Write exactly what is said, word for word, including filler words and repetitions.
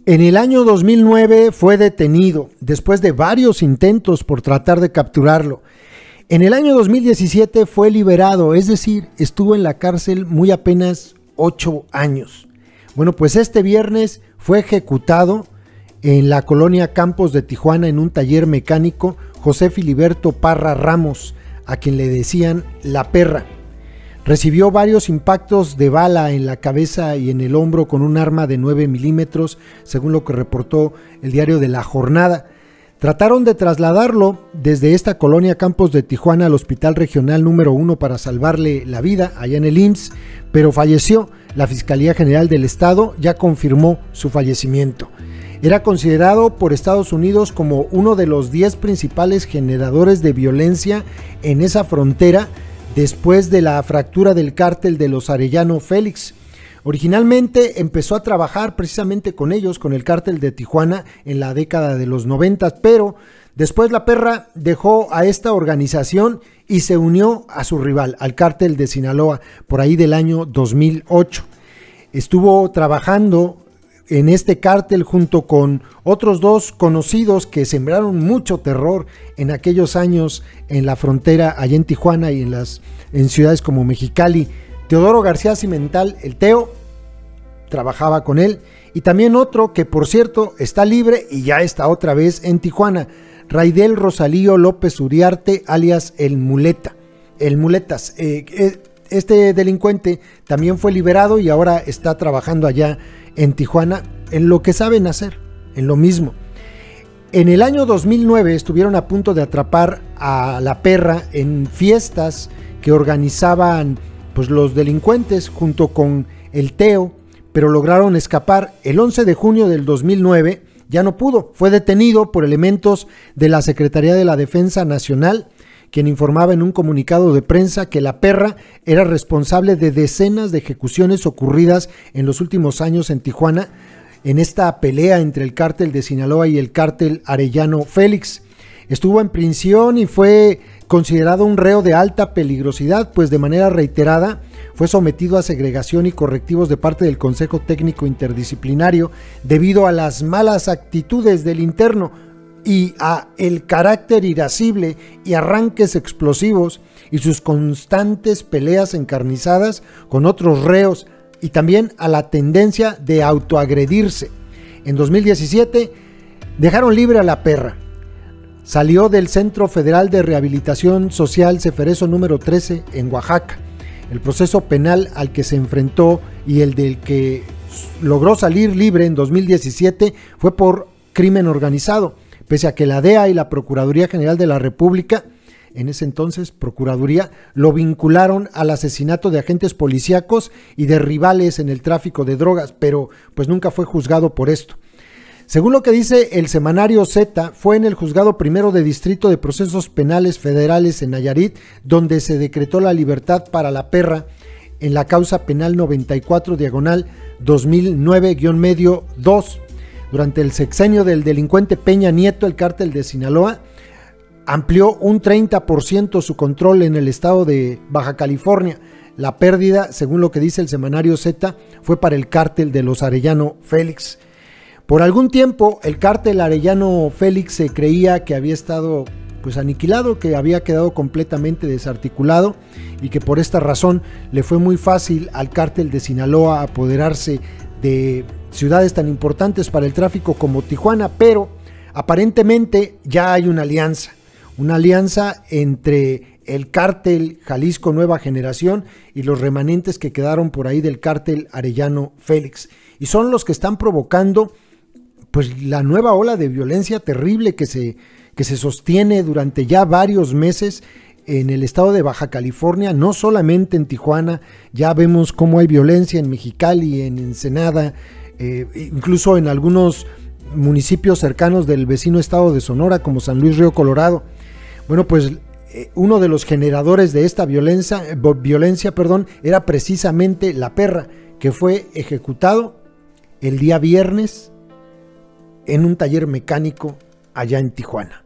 En el año dos mil nueve fue detenido después de varios intentos por tratar de capturarlo. En el año dos mil diecisiete fue liberado, es decir, estuvo en la cárcel muy apenas ocho años. Bueno, pues este viernes fue ejecutado en la colonia Campos de Tijuana en un taller mecánico José Filiberto Parra Ramos, a quien le decían La Perra. Recibió varios impactos de bala en la cabeza y en el hombro con un arma de nueve milímetros, según lo que reportó el diario de La Jornada. Trataron de trasladarlo desde esta colonia Campos de Tijuana al Hospital Regional número uno para salvarle la vida allá en el I M S S, pero falleció. La Fiscalía General del Estado ya confirmó su fallecimiento. Era considerado por Estados Unidos como uno de los diez principales generadores de violencia en esa frontera después de la fractura del cártel de los Arellano Félix. Originalmente empezó a trabajar precisamente con ellos, con el cártel de Tijuana en la década de los noventas, pero después La Perra dejó a esta organización y se unió a su rival, al cártel de Sinaloa, por ahí del año dos mil ocho. Estuvo trabajando en este cártel junto con otros dos conocidos que sembraron mucho terror en aquellos años en la frontera allá en Tijuana y en las en ciudades como Mexicali. Teodoro García Cimental, el Teo, trabajaba con él, y también otro que por cierto está libre y ya está otra vez en Tijuana, Raidel Rosalío López Uriarte, alias El Muleta, El Muletas. Eh, este delincuente también fue liberado y ahora está trabajando allá en Tijuana en lo que saben hacer, en lo mismo. En el año dos mil nueve estuvieron a punto de atrapar a La Perra en fiestas que organizaban pues los delincuentes junto con el Teo, pero lograron escapar. El once de junio del dos mil nueve ya no pudo, fue detenido por elementos de la Secretaría de la Defensa Nacional, quien informaba en un comunicado de prensa que La Perra era responsable de decenas de ejecuciones ocurridas en los últimos años en Tijuana, en esta pelea entre el cártel de Sinaloa y el cártel Arellano Félix. Estuvo en prisión y fue considerado un reo de alta peligrosidad, pues de manera reiterada fue sometido a segregación y correctivos de parte del Consejo Técnico Interdisciplinario debido a las malas actitudes del interno y a el carácter irascible y arranques explosivos y sus constantes peleas encarnizadas con otros reos, y también a la tendencia de autoagredirse. En dos mil diecisiete dejaron libre a La Perra. Salió del Centro Federal de Rehabilitación Social Ceferezo número trece en Oaxaca. El proceso penal al que se enfrentó y el del que logró salir libre en dos mil diecisiete fue por crimen organizado, pese a que la D E A y la Procuraduría General de la República, en ese entonces Procuraduría, lo vincularon al asesinato de agentes policíacos y de rivales en el tráfico de drogas, pero pues nunca fue juzgado por esto. Según lo que dice el semanario Z, fue en el Juzgado Primero de Distrito de Procesos Penales Federales en Nayarit donde se decretó la libertad para La Perra en la causa penal noventa y cuatro diagonal dos mil nueve guión medio dos. Durante el sexenio del delincuente Peña Nieto, el cártel de Sinaloa amplió un treinta por ciento su control en el estado de Baja California. La pérdida, según lo que dice el semanario Z, fue para el cártel de los Arellano Félix. Por algún tiempo, el cártel Arellano Félix se creía que había estado pues aniquilado, que había quedado completamente desarticulado y que por esta razón le fue muy fácil al cártel de Sinaloa apoderarse de ciudades tan importantes para el tráfico como Tijuana, pero aparentemente ya hay una alianza, una alianza entre el cártel Jalisco Nueva Generación y los remanentes que quedaron por ahí del cártel Arellano Félix, y son los que están provocando pues la nueva ola de violencia terrible que se, que se sostiene durante ya varios meses en el estado de Baja California, no solamente en Tijuana. Ya vemos cómo hay violencia en Mexicali, en Ensenada, eh, incluso en algunos municipios cercanos del vecino estado de Sonora, como San Luis Río Colorado. Bueno, pues eh, uno de los generadores de esta violencia, eh, violencia perdón, era precisamente La Perra, que fue ejecutado el día viernes en un taller mecánico allá en Tijuana.